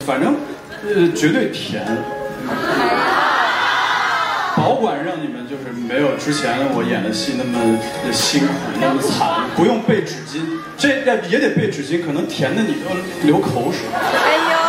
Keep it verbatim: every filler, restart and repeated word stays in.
反正呃绝对甜。保管让你们就是没有之前我演的戏那么辛苦，那么惨，不用备纸巾，这也得备纸巾，可能甜的你都流口水。哎呦！